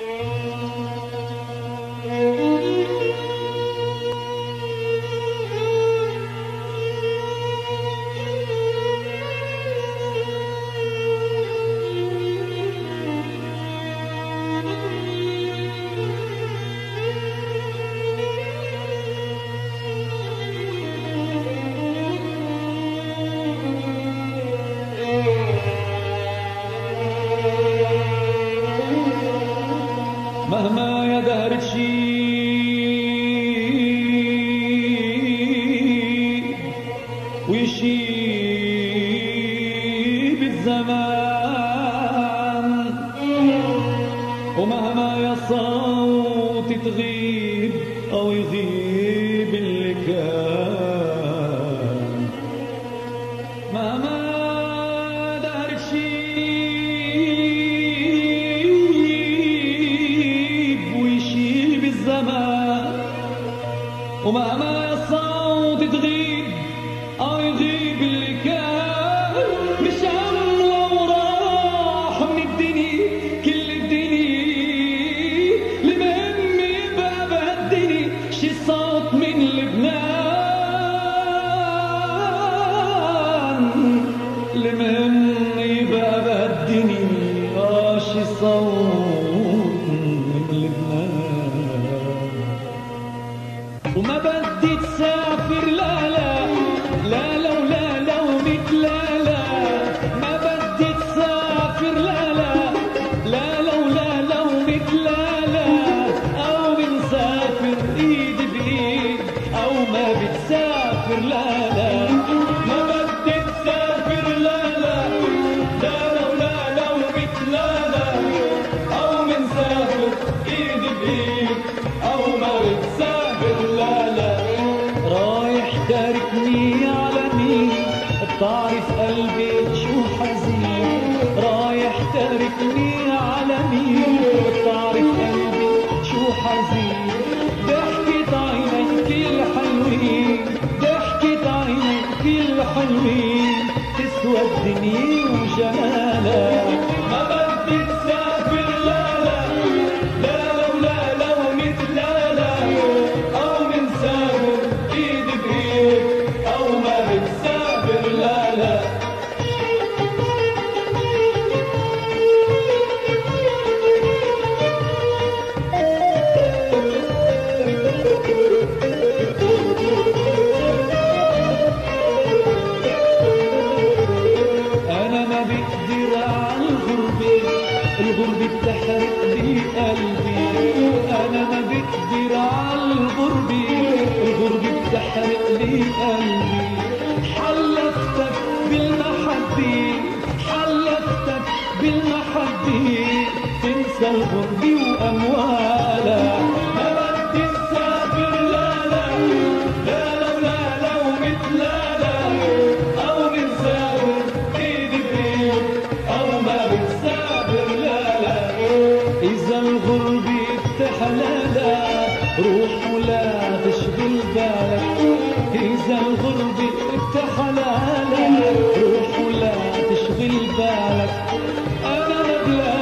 مهما يا دهر تشيب ويشيب الزمان، ومهما يا صوت تغيب أو يغيب اللي كان، مهما دهر تشيب ويشيب الزمان، ومهما يا صوت تغيب أو يغيب اللي كان، مش هم لو راح من الدنيا كل الدنيا، المهم يبقى بهالدنيا شي صوت من لبنان، المهم يبقى بهالدنيا شي صوت من لبنان. وما بدي تسافر لا لا لا لا ولا لا ومثل لا لا، ما بدي تسافر لا لا لا لا ولا لا ومثل لا لا، أو بنسافر إيد بإيد أو ما بتسافر لا لا، ما بدي تسافر لا لا لا لا ولا لا ومثل لا لا، أو بنسافر إيد بإيد أو ما بتسافر لا لا. رايح تاركني على مين؟ بتعرف قلبي شو حزين، رايح تاركني على مين؟ بتعرف قلبي شو حزين، ضحكت عينيك الحلوين، ضحكت عينيك الحلوين، تسوى الدنيا وجمالها. ما بدي تسافر لا لا لا لا ولا لا ومثل لا لا، أو منسافر إيد بإيد أو ما بتسافر لا لا. أنا ما بقدر على الغربة، الغربة بتحرق لي قلبي، أنا ما بقدر على الغربة، الغربة بتحرق لي قلبي. حلفتك بالمحبة، حلفتك بالمحبة، تنسى الغربة وأموالها. ما بدي تسافر لا لا لا لا ولا لا ومثل لا لا، أو بنسافر إيد بإيد أو ما بنسافر لا لا. إذا الغربة بتحلالها روح ولا تشغل بالك، إذا الغربة بتحلالها روح ولا تشغل بالك. أنا بلا